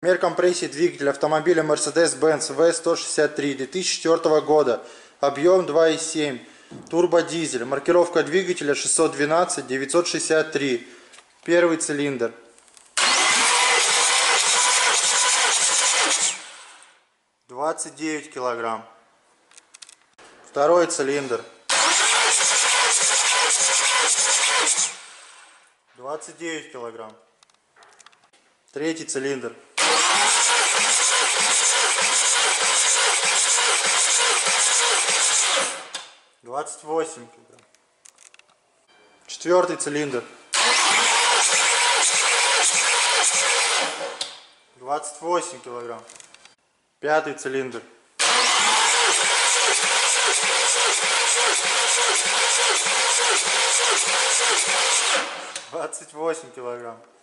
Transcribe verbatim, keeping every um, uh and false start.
Размер компрессии двигателя автомобиля Mercedes-Benz вэ сто шестьдесят три две тысячи четвёртого года. Объем два и семь. Турбодизель. Маркировка двигателя шестьсот двенадцать девятьсот шестьдесят три. Первый цилиндр. двадцать девять килограмм. Второй цилиндр. двадцать девять килограмм. Третий цилиндр. двадцать восемь килограмм. Четвертый цилиндр. двадцать восемь килограмм. Пятый цилиндр. двадцать восемь килограмм.